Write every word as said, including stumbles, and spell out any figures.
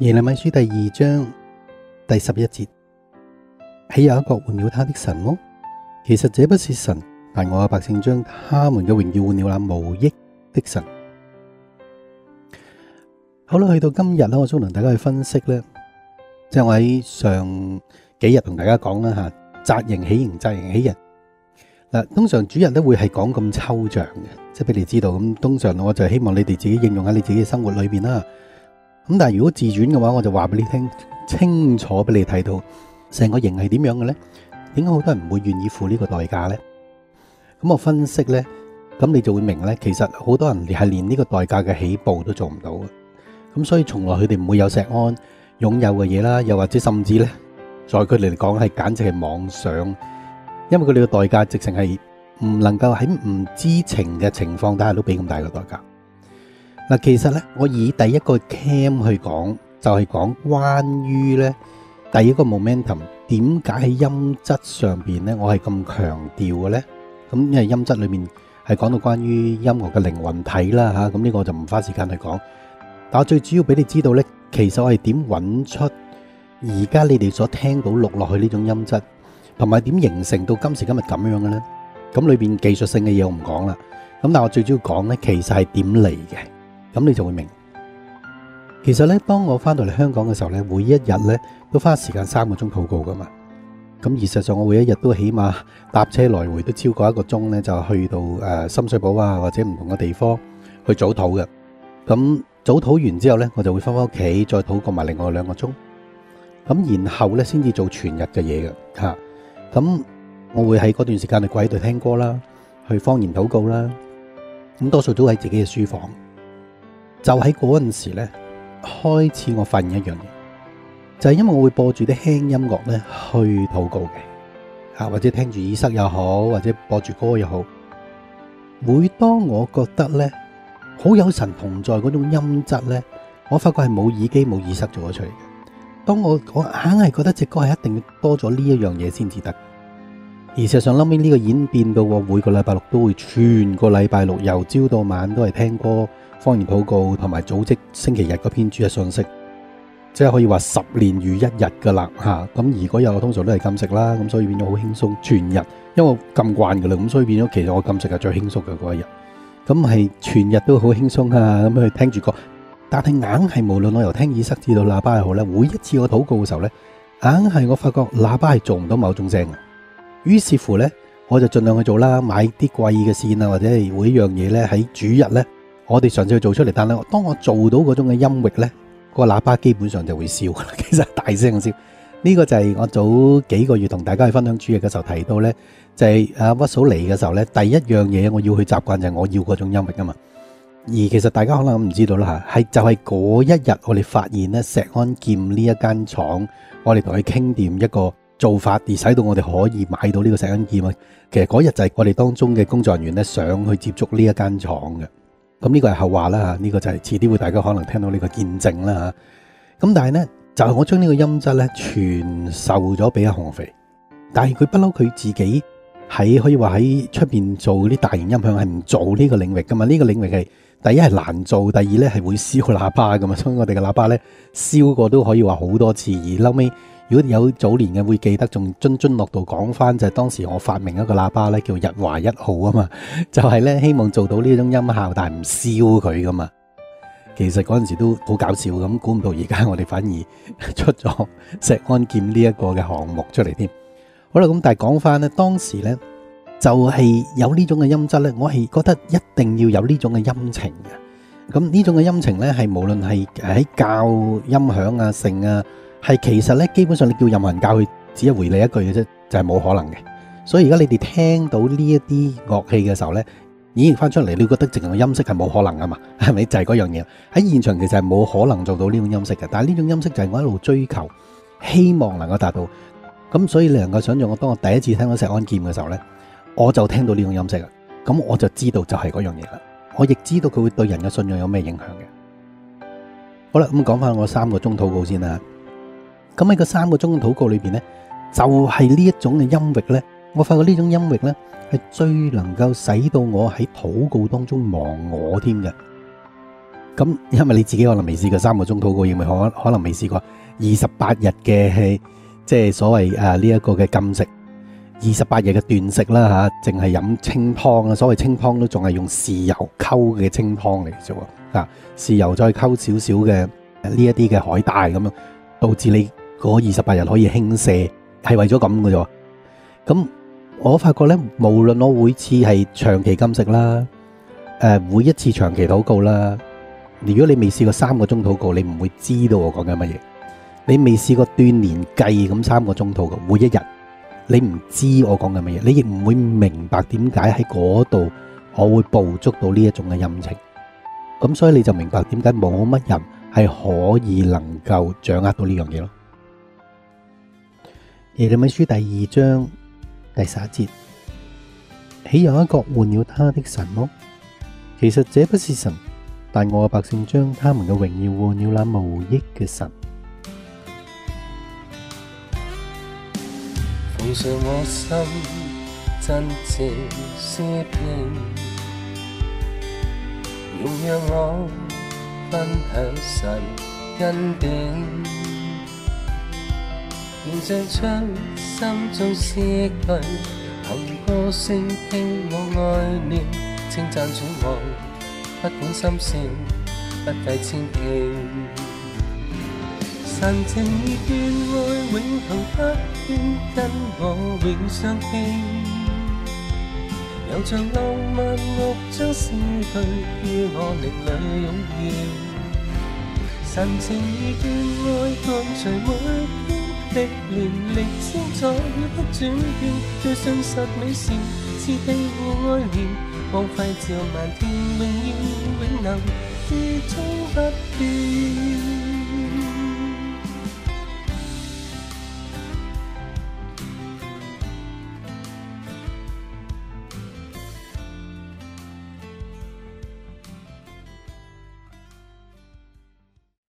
耶利米書第二章第十一節，豈有一國換了他的神麼？其實這不是神，但我嘅百姓將他們嘅榮耀換了那無益的神。好啦，去到今日咧，我想同大家去分析咧，即係我喺上幾日同大家講啦吓，紮營起營，紮營起營。嗱，通常主日咧會係講咁抽象嘅，即係俾你知道。咁通常我就希望你哋自己應用喺你自己嘅生活裏邊啦。咁但係如果自傳嘅話，我就話俾你聽，清楚俾你睇到成個營係點樣嘅咧？點解好多人唔會願意付呢個代價咧？咁我分析咧，咁你就會明咧，其實好多人係連呢個代價嘅起步都做唔到嘅。咁所以從來佢哋唔會有錫安擁有嘅嘢啦，又或者甚至咧，在佢哋嚟講係簡直係妄想，因為佢哋嘅代價直情係唔能夠喺唔知情嘅情況底下都俾咁大嘅代價。嗱，其實咧，我以第一個 cam 去講，就係講關於咧第一個 momentum， 點解喺音質上邊咧，我係咁強調嘅咧？咁因為音質裏面係講到關於音樂嘅靈魂體啦嚇，咁呢個我就唔花時間去講。但我最主要俾你知道咧，其實我係點揾出而家你哋所聽到錄落去呢種音質，同埋點形成到今時今日咁樣嘅咧？咁裏邊技術性嘅嘢我唔講啦。咁但係我最主要講咧，其實係點嚟嘅？咁你就會明。其實咧，當我翻到嚟香港嘅時候咧，每一日咧都花時間三個鐘禱告噶嘛。咁而實上我每一日都起碼搭車來回都超過一個鐘咧，就去到誒深水埗啊，或者唔同嘅地方去早禱嘅。咁早禱完之後咧，我就會翻返屋企再禱告埋另外兩個鐘。咁然後咧先至做全日嘅嘢嘅吓。咁我會喺嗰段時間嚟跪喺度聽歌啦，去方言禱告啦。咁多數都喺自己嘅書房。就喺嗰陣時咧，開始我發現一樣嘢，就係因為我會播住啲輕音樂咧去禱告嘅，啊或者聽住耳塞又好，或者播住歌又好。每當我覺得咧好有神同在嗰種音質咧，我發覺係冇耳機冇耳塞做咗出嚟嘅。當我我硬係覺得隻歌係一定要多咗呢一樣嘢先至得。而事實上，後尾呢個演變到我每個禮拜六都會全個禮拜六由朝到晚都係聽歌、方言禱告同埋組織星期日嗰篇主日信息，即係可以話十年如一日噶啦吓。咁如果有通常都係禁食啦，咁所以變咗好輕鬆全日，因為我禁慣噶啦，咁所以變咗其實我禁食係最輕鬆嘅嗰一日。咁係全日都好輕鬆啊，咁去聽住歌。但係硬係無論我由聽耳塞至到喇叭又好咧，每一次我禱告嘅時候咧，硬係我發覺喇叭係做唔到某種聲嘅。於是乎咧，我就盡量去做啦，買啲貴嘅線啊，或者係每一樣嘢咧喺主日咧，我哋嘗試去做出嚟。但係當我做到嗰種嘅音域咧，個喇叭基本上就會燒噶啦。其實大聲燒，呢個就係我早幾個月同大家去分享主日嘅時候提到咧，就係阿屈嫂嚟嘅時候咧，第一樣嘢我要去習慣就係我要嗰種音域啊嘛。而其實大家可能唔知道啦吓，係就係嗰一日我哋發現咧，石安劍呢一間廠，我哋同佢傾掂一個做法，而使到我哋可以買到呢個石安劍啊。其實嗰日就係我哋當中嘅工作人員咧，上去接觸呢一間廠嘅。咁呢個係後話啦吓，呢個就係遲啲會大家可能聽到呢個見證啦吓。咁但係咧，就係我將呢個音質咧傳授咗俾阿紅肥，但係佢不嬲佢自己喺可以話喺出邊做啲大型音響係唔做呢個領域噶嘛。呢個領域係第一係難做，第二咧係會燒喇叭噶嘛。所以我哋嘅喇叭咧燒過都可以話好多次。而後尾如果有早年嘅會記得，仲津津樂道講翻就係當時我發明一個喇叭咧叫日華一號啊嘛，就係咧希望做到呢種音效，但係唔燒佢噶嘛。其實嗰陣時都好搞笑咁，估唔到而家我哋反而出咗石安劍呢一個嘅項目出嚟添。好啦，咁但係講翻咧，當時咧就係有呢種嘅音質咧，我係覺得一定要有呢種嘅音情嘅。咁呢種嘅音情咧，係無論係喺教音響啊、性啊。係其實咧，基本上你叫任何人教佢，只係回你一句嘅啫，就係、是、冇可能嘅。所以而家你哋聽到呢一啲樂器嘅時候咧，演繹翻出嚟，你覺得淨係個音色係冇可能噶嘛？係咪就係、是、嗰樣嘢？喺現場其實係冇可能做到呢種音色嘅。但係呢種音色就係我一路追求，希望能夠達到。咁所以你能夠想象，我當我第一次聽到石安劍嘅時候咧，我就聽到呢種音色啦。咁我就知道就係嗰樣嘢啦。我亦知道佢會對人嘅信仰有咩影響嘅。好啦，咁講翻我三個鐘禱告先啦。咁喺個三個鐘嘅禱告裏邊咧，就係呢一種嘅音域咧，我發覺呢種音域咧係最能夠使到我喺禱告當中忘我添嘅。 咁因為你自己可能未試過三個鐘禱告，亦咪可可能未試過二十八日嘅即係所謂誒呢一個嘅禁食，二十八日嘅斷食啦嚇，淨係飲清湯啦。所謂清湯都仲係用豉油溝嘅清湯嚟嘅啫喎，啊豉油再溝少少嘅呢一啲嘅海帶咁樣，導致你嗰二十八日可以輕瀉，係為咗咁嘅啫。咁我發覺咧，無論我每次係長期禁食啦，誒每一次長期禱告啦，如果你未試過三個鐘禱告，你唔會知道我講緊乜嘢。你未試過斷年計咁三個鐘禱告，每一日你唔知我講緊乜嘢，你亦唔會明白點解喺嗰度我會捕捉到呢一種嘅陰晴。咁所以你就明白點解冇乜人係可以能夠掌握到呢樣嘢咯。耶利米書第二章第十一節，豈有一國換了他的神麼？其實這不是神，但我嘅百姓將他們嘅榮耀換了那無益嘅神。 奉上我心真正思拼，容讓我分享神恩典，現在將心中思慮，憑歌聲聽我愛念，稱讚主愛，不管心事，不計千遍。神情意眷愛永恆不變，跟我永相牽。又像浪漫樂章詩句，於我靈裏湧現。神情意眷愛伴隨每天的年歷千載不轉變，最信實美善，賜庇護愛憐，光輝照萬天，榮耀永能至終不變。